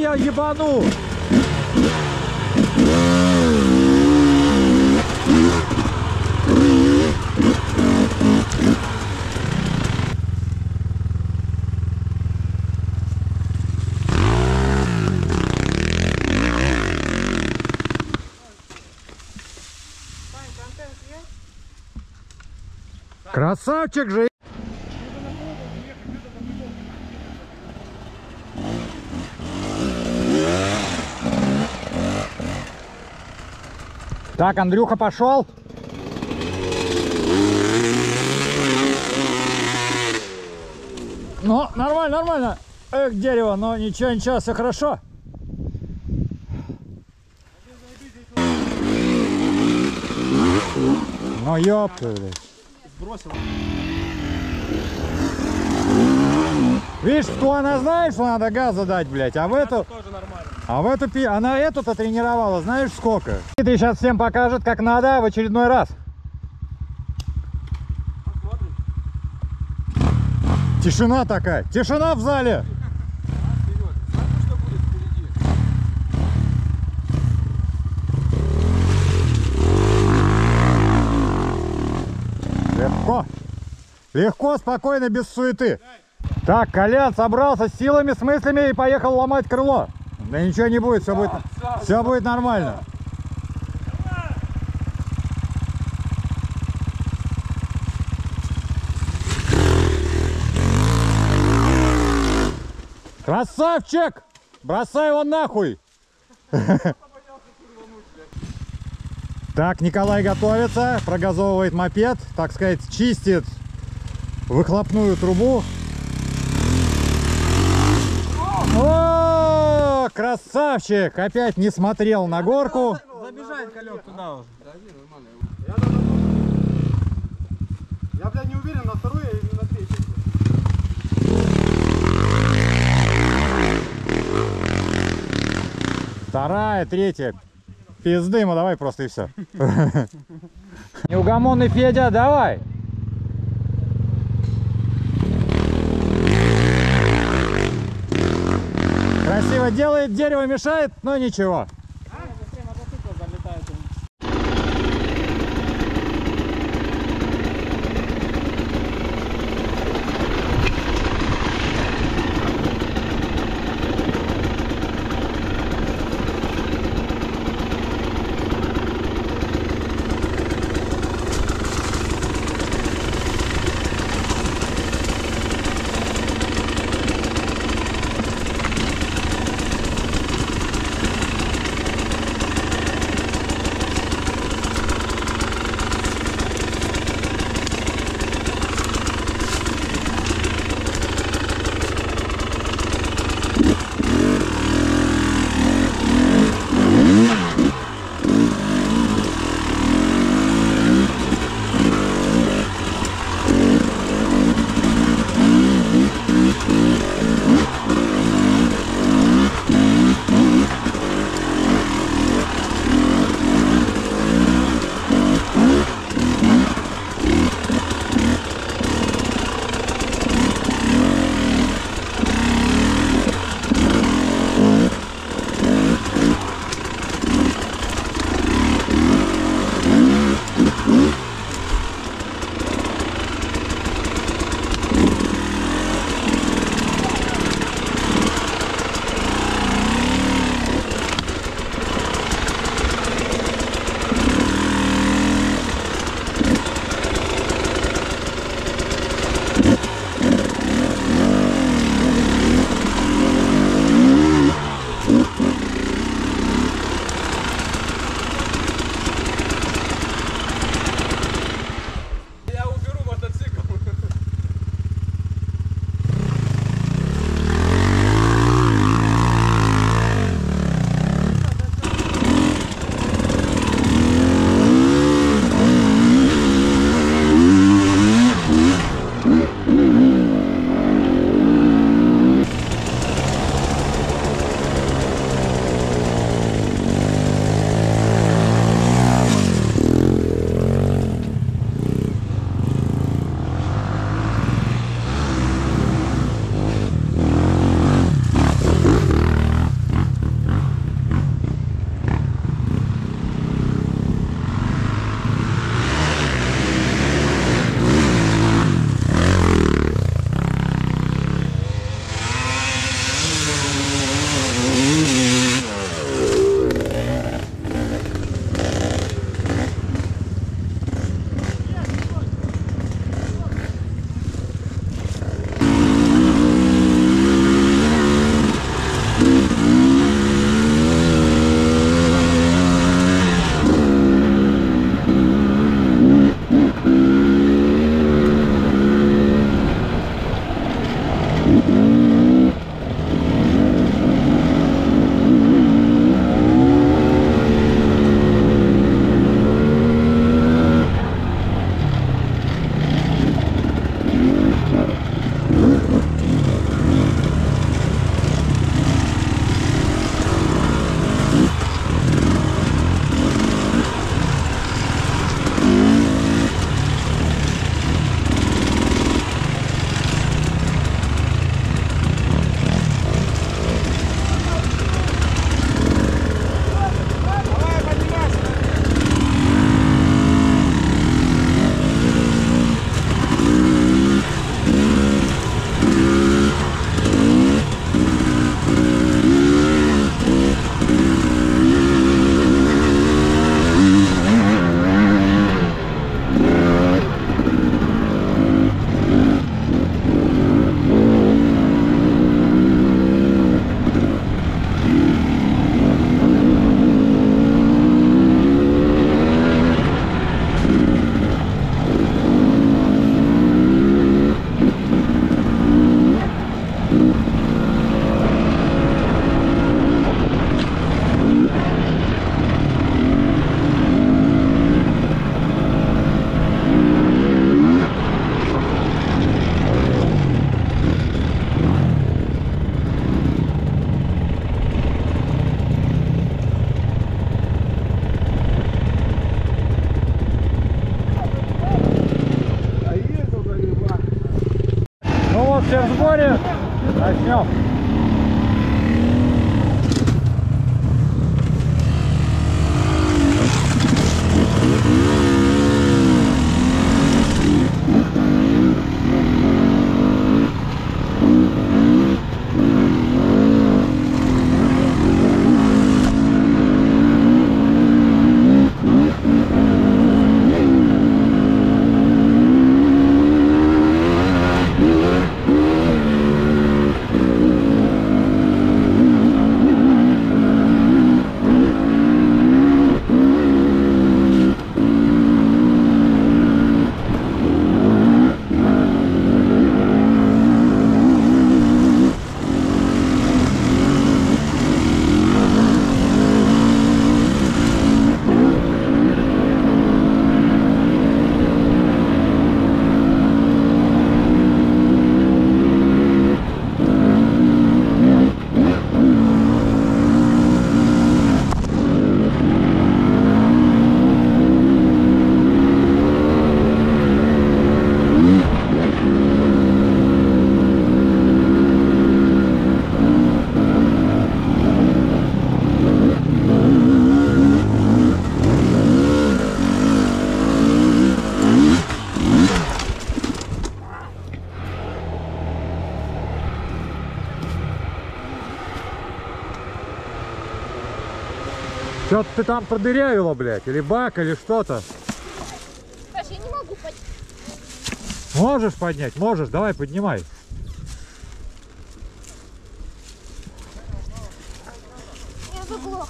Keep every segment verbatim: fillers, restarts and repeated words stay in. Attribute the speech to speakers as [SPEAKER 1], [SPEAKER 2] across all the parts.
[SPEAKER 1] я ебану! Красавчик же! Так, Андрюха пошел. Ну, нормально, нормально. Эх, дерево, но ничего, ничего, все хорошо. Ну, ёпта, блядь.
[SPEAKER 2] Сбросил.
[SPEAKER 1] Видишь, что она знает, что надо газа дать, блядь, а в эту...
[SPEAKER 2] Тоже нормально.
[SPEAKER 1] А в эту пи... Она эту-то тренировала, знаешь сколько? И ты сейчас всем покажет, как надо в очередной раз.
[SPEAKER 2] Посмотрим.
[SPEAKER 1] Тишина такая, тишина в зале.
[SPEAKER 2] Вперед. Знаете, что будет впереди?
[SPEAKER 1] Легко. Легко, спокойно, без суеты. Так, Колян собрался с силами, с мыслями и поехал ломать крыло. Да ничего не будет, все будет, все будет нормально. Красавчик! Бросай его нахуй! Так, Николай готовится, прогазовывает мопед, так сказать, чистит выхлопную трубу. О, красавчик! Опять не смотрел на горку.
[SPEAKER 2] Забежать, Колек, туда уже.
[SPEAKER 3] Я, я, блядь, не уверен, на второй или на третий.
[SPEAKER 1] Вторая, третья. Пизды ему давай просто и все. Неугомонный Федя, давай. Красиво делает, дерево мешает, но ничего. Все в сборе. Начнем. Что-то ты там продырявила, блядь, или бак, или что-то.
[SPEAKER 4] Саша, я не могу поднять.
[SPEAKER 1] Можешь поднять? Можешь, давай поднимай.
[SPEAKER 4] Я заглохла.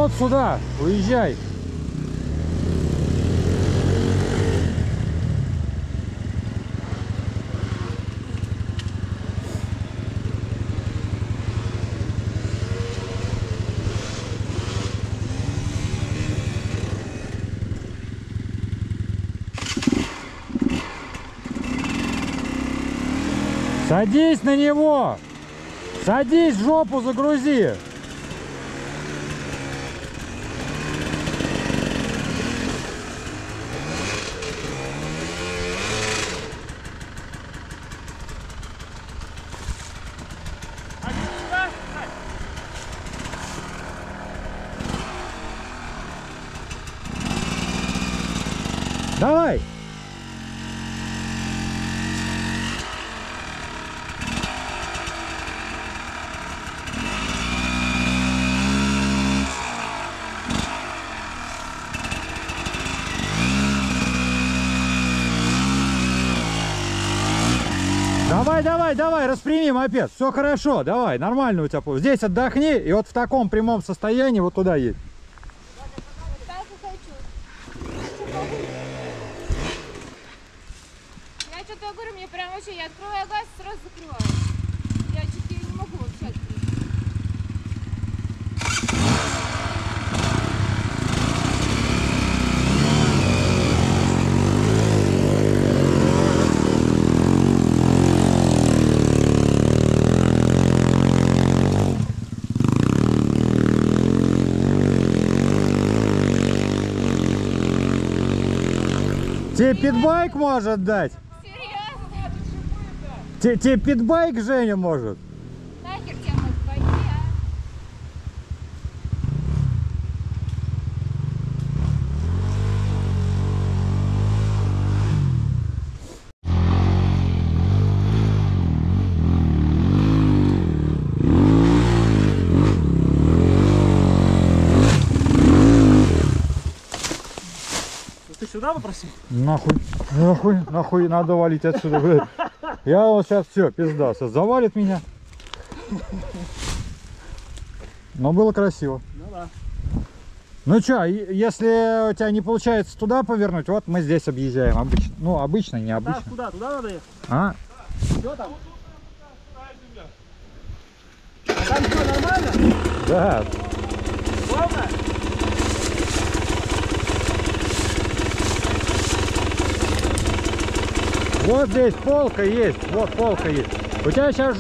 [SPEAKER 1] Вот сюда, уезжай. Садись на него! Садись, жопу загрузи! Давай! Давай, давай, давай, распрями мопед. Все хорошо, давай, нормально у тебя. Здесь отдохни, и вот в таком прямом состоянии вот туда едь.
[SPEAKER 4] Так и хочу. Я что-то говорю, мне прям вообще, я открываю газ, сразу закрываю. Я чуть не могу вообще открыть.
[SPEAKER 1] Тебе питбайк может дать?
[SPEAKER 4] Серьезно?
[SPEAKER 1] Тебе, тебе питбайк Женя может?
[SPEAKER 4] Нахер тебя мог пойти, а?
[SPEAKER 2] Ты сюда попросил?
[SPEAKER 1] Нахуй, нахуй, нахуй, надо валить отсюда. Блядь. Я вот сейчас все, пизда, сейчас завалит меня. Но было красиво.
[SPEAKER 2] Ну да.
[SPEAKER 1] Ну что, если у тебя не получается туда повернуть, вот мы здесь объезжаем обычно. Ну, обычно, не обычно.
[SPEAKER 2] Да, куда? Туда надо ехать?
[SPEAKER 1] А?
[SPEAKER 2] Все там? А там все нормально?
[SPEAKER 1] Да.
[SPEAKER 2] Главное?
[SPEAKER 1] Вот здесь полка есть, вот полка есть. У тебя сейчас...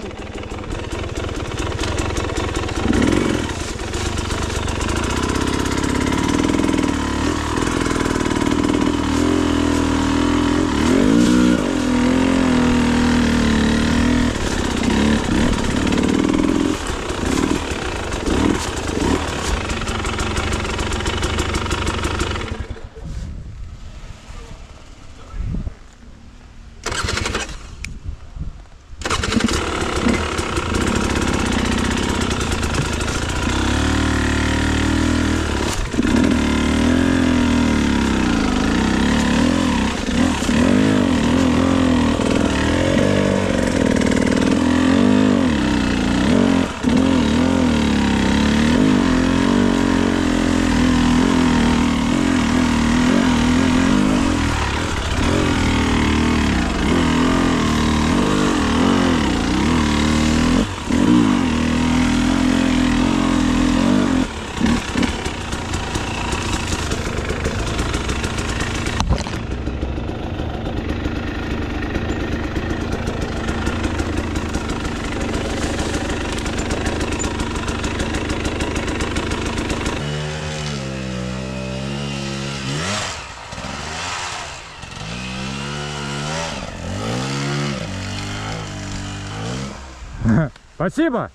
[SPEAKER 1] Спасибо.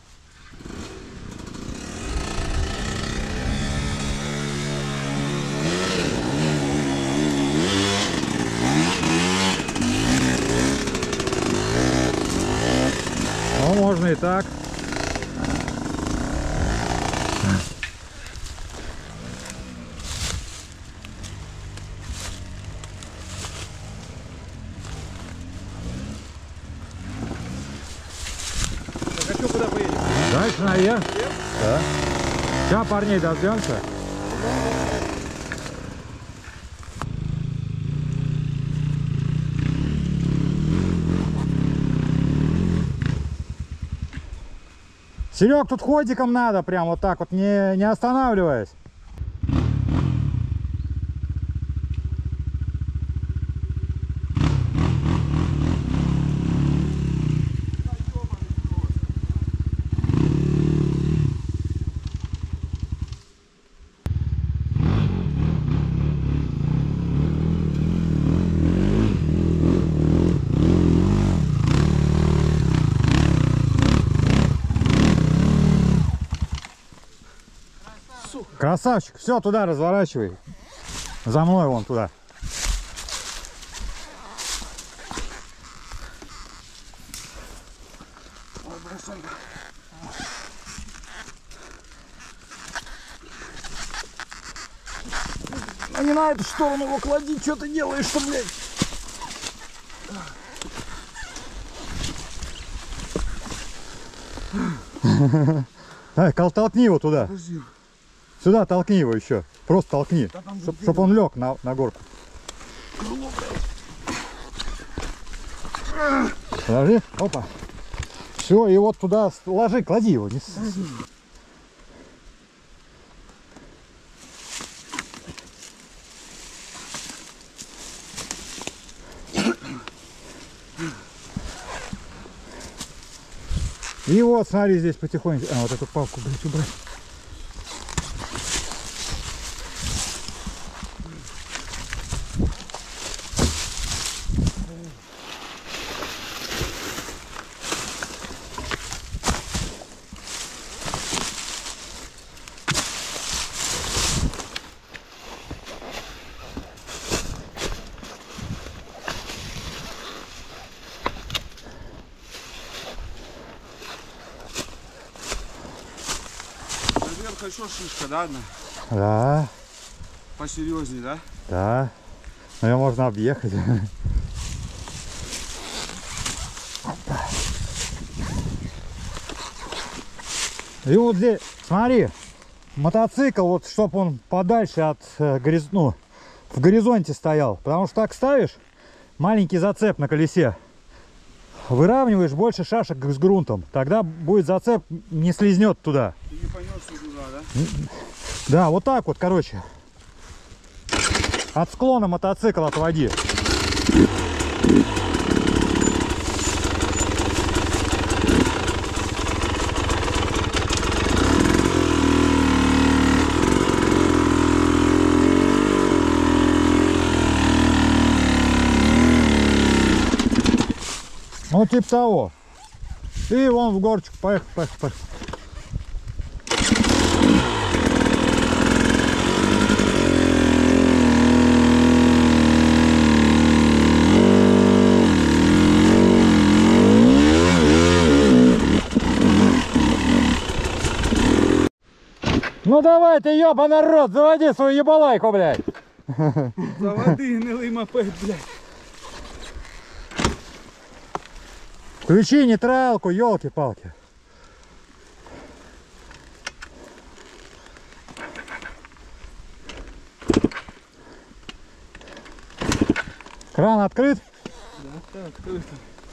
[SPEAKER 1] Ну, можно и так.
[SPEAKER 2] Так, а что, куда поедем?
[SPEAKER 1] Дальше наверх. Да. Сейчас парней дождемся. Серег, тут ходиком надо, прям вот так вот, не, не останавливаясь. Красавчик, все, туда разворачивай. За мной вон туда.
[SPEAKER 2] А не на эту сторону его клади, что ты делаешь-то, блядь?
[SPEAKER 1] Ай, кол, толкни его туда. Сюда толкни его еще. Просто толкни. Чтоб, чтоб он лег на, на горку. Ложи. Опа. Все, и вот туда ложи, клади его. Не... И вот, смотри, здесь потихоньку. А, вот эту палку, блядь, убрать.
[SPEAKER 3] Еще шишка, да, одна?
[SPEAKER 1] Да,
[SPEAKER 3] Посерьезнее, да?
[SPEAKER 1] да. Но ее можно объехать. И вот здесь, смотри, мотоцикл, вот, чтобы он подальше от э, гориз... ну, в горизонте стоял. Потому что так ставишь, маленький зацеп на колесе. Выравниваешь больше шашек с грунтом. Тогда будет зацеп, не слизнет туда.
[SPEAKER 3] Ты не понесся туда, да?
[SPEAKER 1] Да, вот так вот, короче. От склона мотоцикл отводи. Ну, типа того. И вон в горочку, поехал, поехал, поехал. Ну давай ты, ёба народ, заводи свою ебалайку, блядь.
[SPEAKER 3] Заводи, гнилий мопед, блядь.
[SPEAKER 1] Включи нейтралку, елки-палки. Кран открыт?
[SPEAKER 3] Да, так, открыто.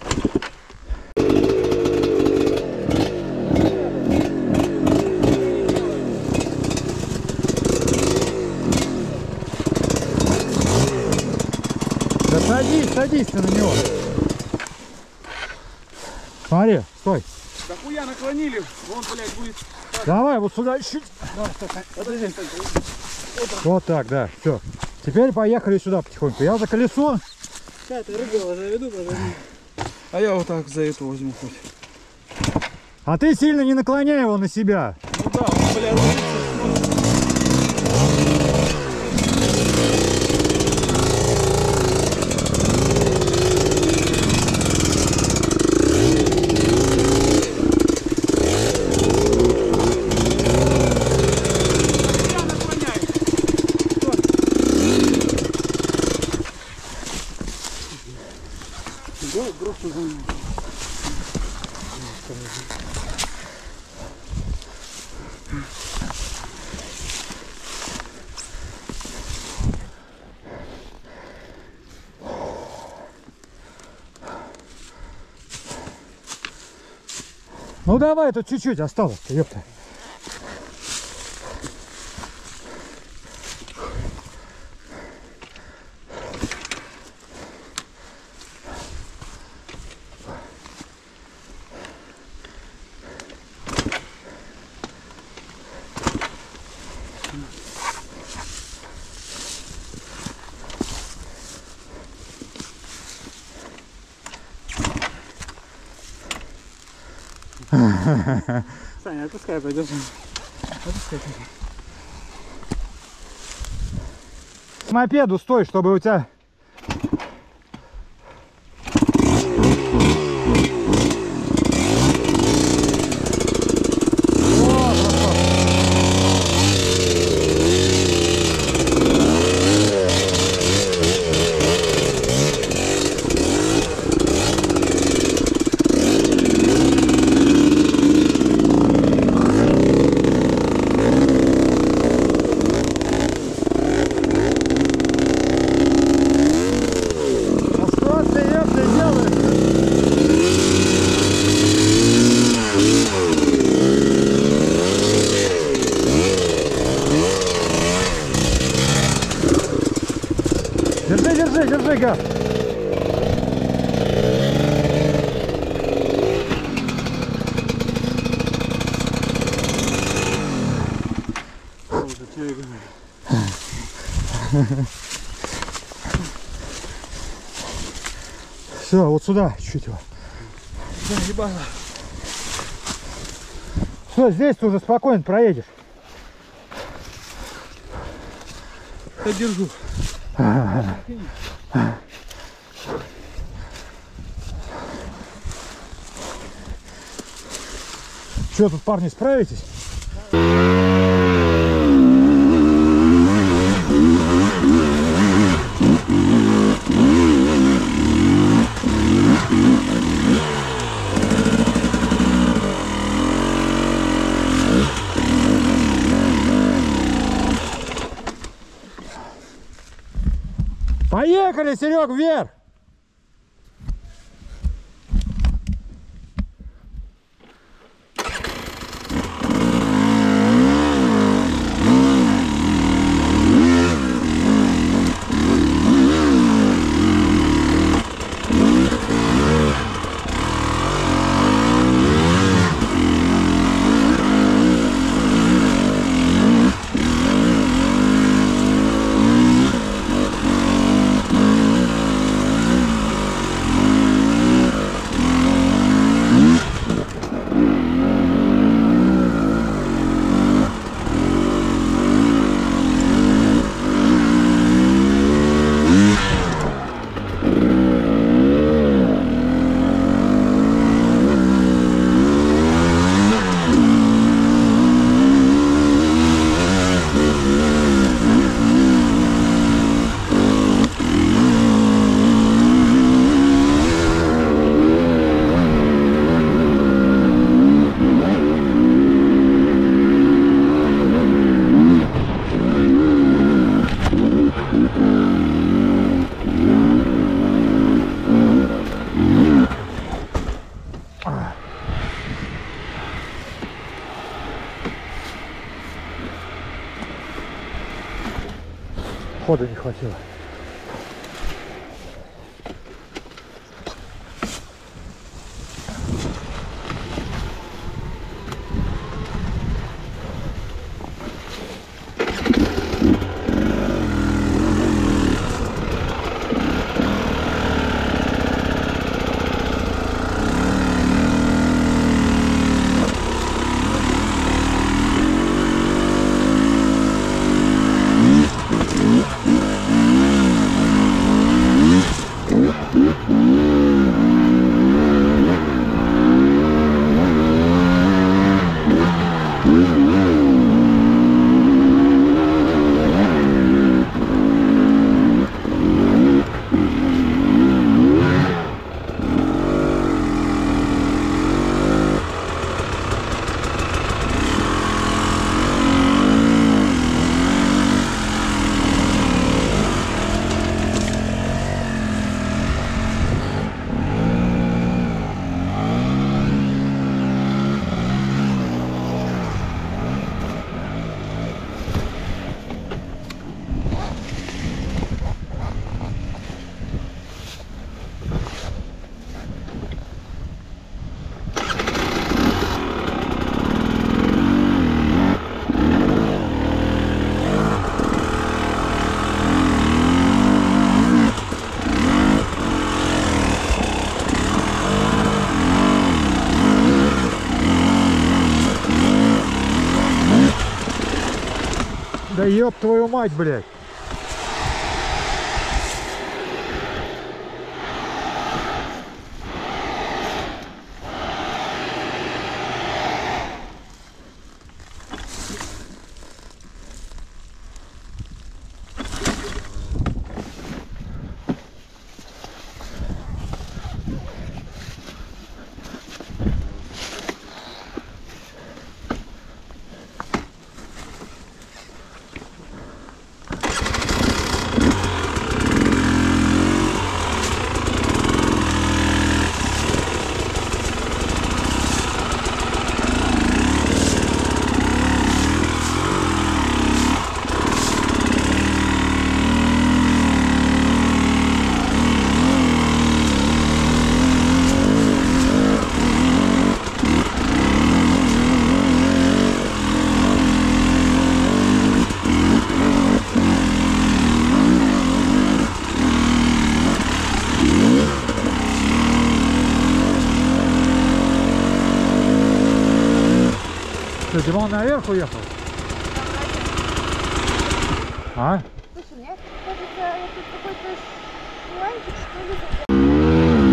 [SPEAKER 1] Да садись, садись ты на него. Смотри, стой.
[SPEAKER 3] Да хуя наклонили, вон, блядь, будет.
[SPEAKER 1] Давай вот сюда чуть.
[SPEAKER 3] Подожди,
[SPEAKER 1] Вот так, да, все. Теперь поехали сюда потихоньку. Я за колесо.
[SPEAKER 2] Сейчас ты рыгала заведу, подожди.
[SPEAKER 3] а я вот так за это возьму хоть.
[SPEAKER 1] А ты сильно не наклоняй его на себя.
[SPEAKER 3] Ну да, он, блядь, ложится.
[SPEAKER 1] Ну давай, тут чуть-чуть осталось, ёпта.
[SPEAKER 3] Саня, отпускай, пойдешь. Отпускай.
[SPEAKER 1] К мопеду стой, чтобы у тебя... Держи, держи, держи газ. Все, вот сюда чуть его.
[SPEAKER 3] Ебало.
[SPEAKER 1] Все, здесь ты уже спокойно проедешь.
[SPEAKER 3] Я держу.
[SPEAKER 1] Что тут, парни, справитесь? Поехали, Серег, вверх! Хода не хватило. Да ёб твою мать, блядь. Что, Димон наверх уехал? А?
[SPEAKER 4] Слушай, мне кажется, тут какой-то чуланчик, что ли.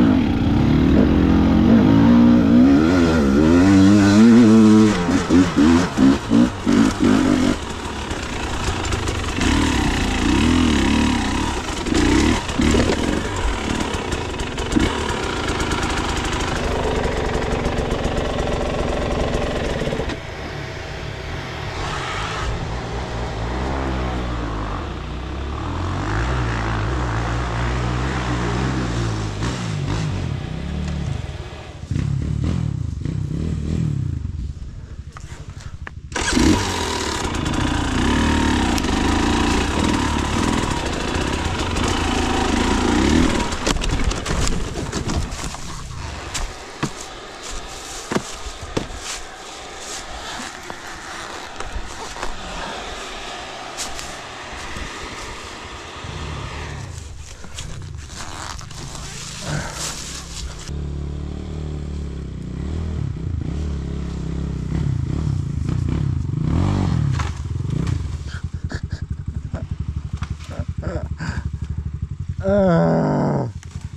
[SPEAKER 1] А.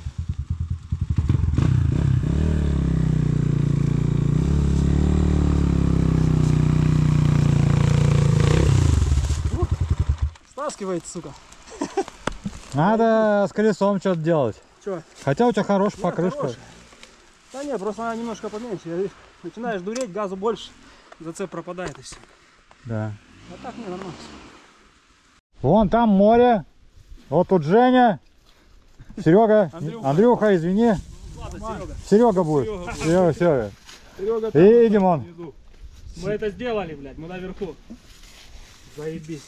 [SPEAKER 3] Стаскивает, сука.
[SPEAKER 1] Надо с колесом что-то делать.
[SPEAKER 3] Че?
[SPEAKER 1] Хотя у тебя хорошая
[SPEAKER 3] Не,
[SPEAKER 1] покрышка.
[SPEAKER 3] хорошая. Да нет, просто она немножко поменьше. Я- Начинаешь дуреть, газу больше, зацеп пропадает и все.
[SPEAKER 1] Да.
[SPEAKER 3] А так не нормально.
[SPEAKER 1] Вон там море. Вот тут Женя. Серега.
[SPEAKER 3] Андрюха.
[SPEAKER 1] Андрюха, извини.
[SPEAKER 3] Ладно, Серега.
[SPEAKER 1] Серега будет. Серега, Серега.
[SPEAKER 3] Серега
[SPEAKER 1] И Димон.
[SPEAKER 3] Мы это сделали, блядь, мы наверху. Заебись.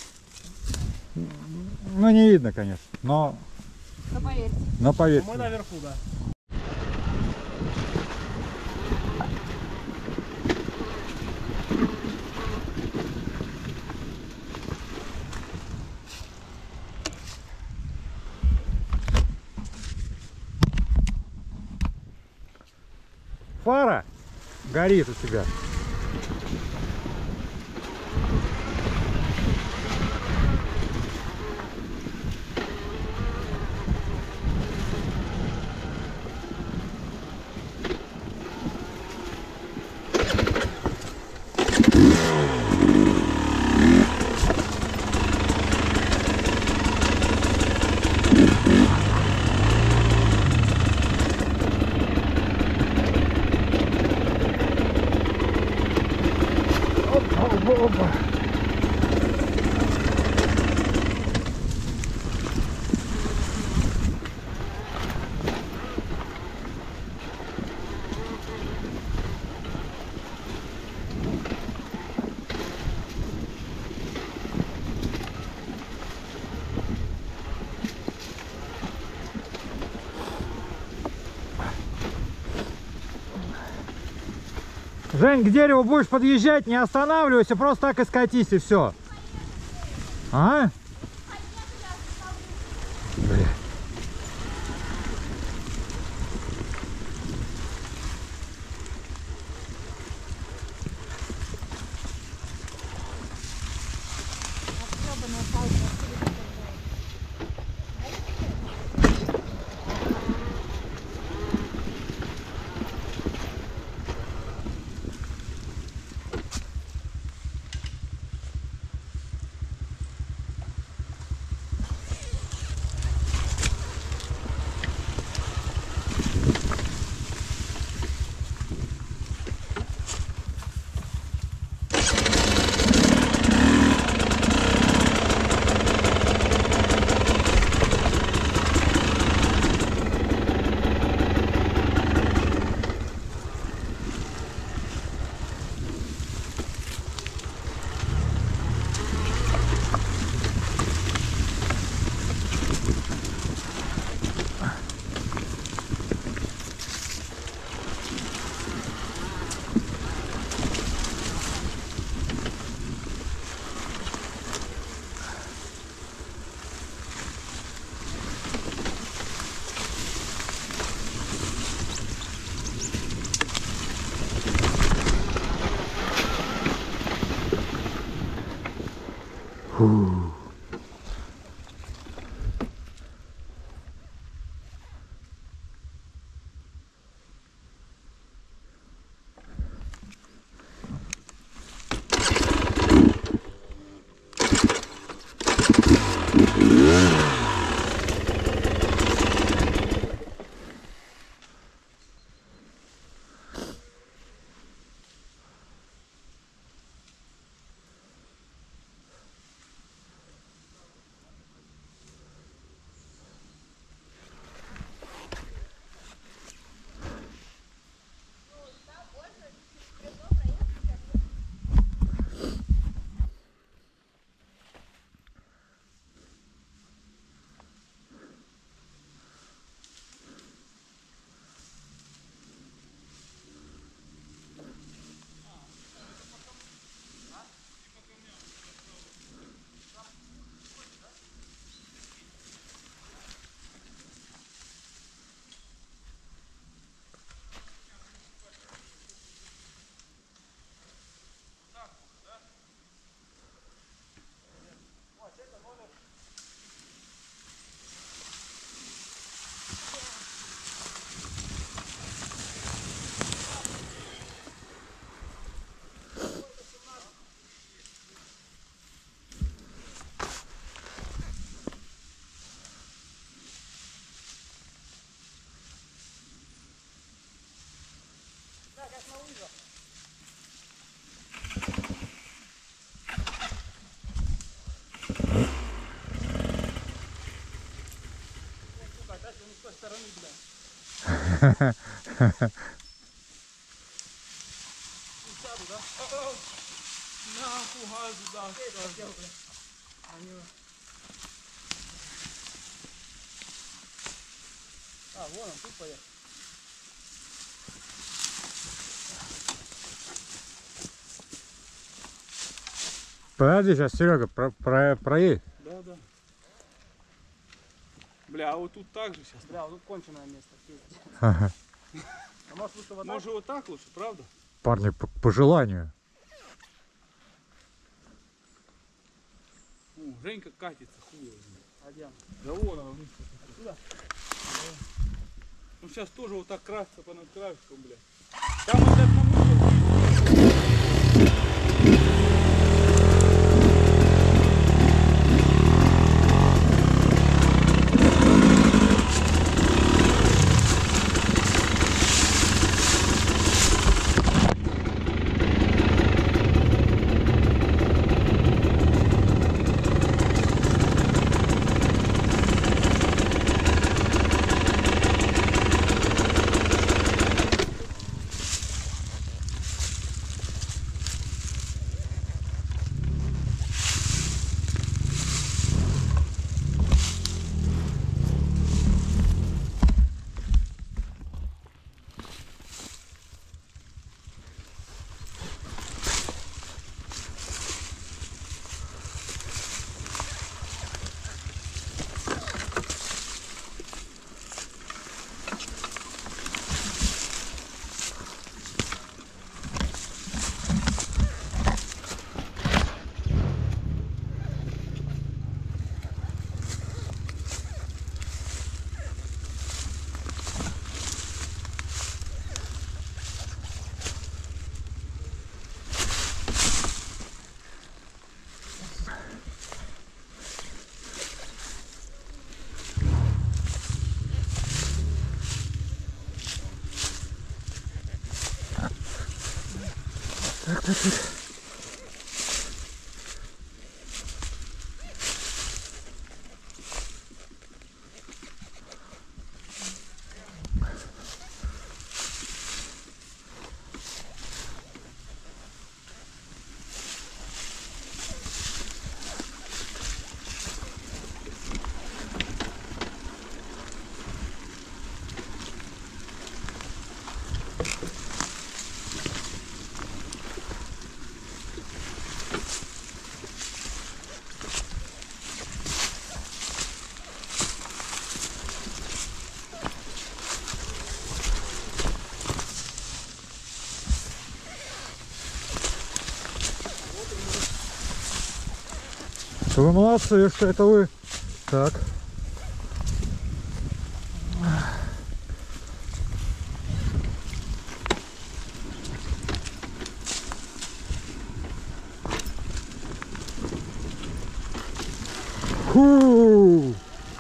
[SPEAKER 1] Ну не видно, конечно. Но,
[SPEAKER 4] Ну, поверьте.
[SPEAKER 1] но поверь.
[SPEAKER 3] Мы наверху, да.
[SPEAKER 1] Фара горит у тебя. Опа. Жень, к дереву будешь подъезжать, не останавливайся, просто так и скатись, и все. А? Бля.
[SPEAKER 3] А, вон он, тут поехал.
[SPEAKER 1] Подожди, сейчас, Серега, про, про, проедь.
[SPEAKER 3] Да, да. Бля, а вот тут так же сейчас. Бля, вот тут конченое место.
[SPEAKER 1] Ага.
[SPEAKER 3] А может лучше вот так? Может вот так лучше, правда?
[SPEAKER 1] Парни, по, по желанию.
[SPEAKER 3] У, Женька катится, хуй. А где? Да вон она вниз. Сюда. Ну сейчас тоже вот так красится по над краешком, бля. Там вот это
[SPEAKER 1] Так, так, так. Вы молодцы, что это вы. Так. Фу.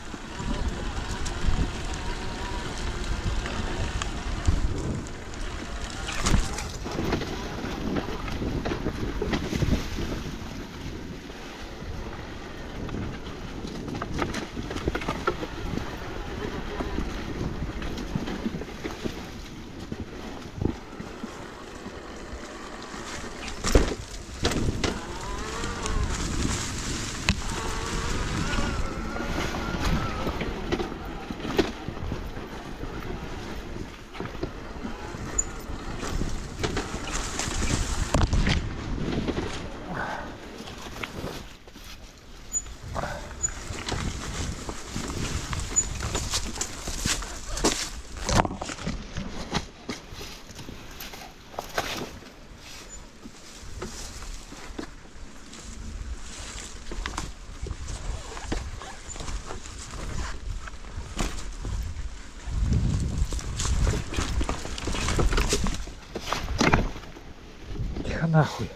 [SPEAKER 1] Нахуй.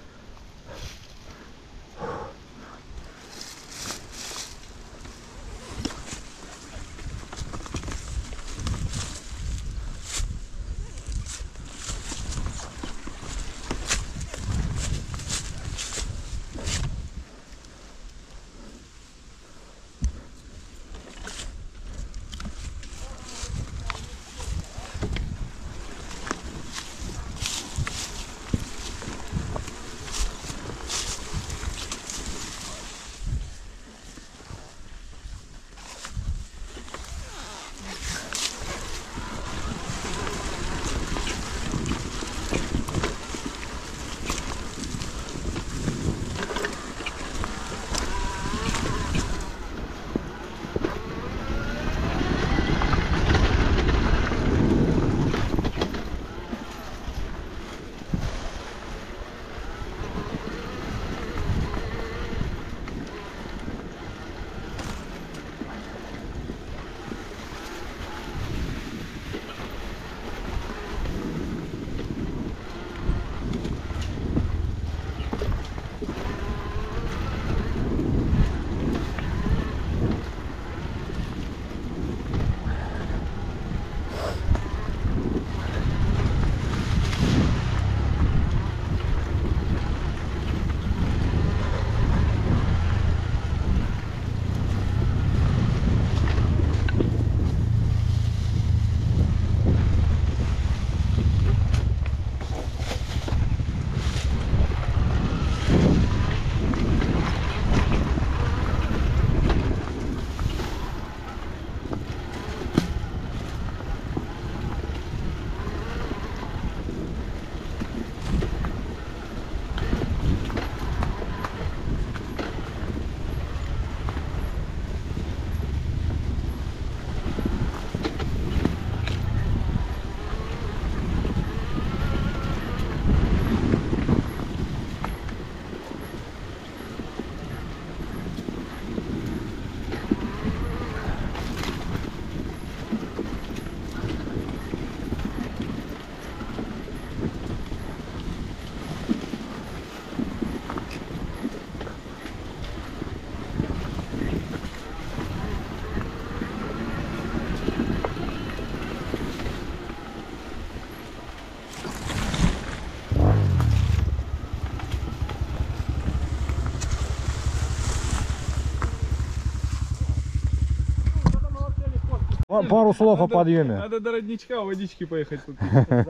[SPEAKER 1] Пару слов о подъеме.
[SPEAKER 2] Надо до родничка водички поехать попить.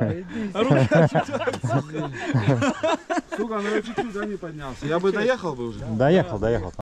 [SPEAKER 2] А рука чуть-чуть. Сука, ну я чуть-чуть не поднялся. Я бы доехал бы уже.
[SPEAKER 1] Доехал, доехал.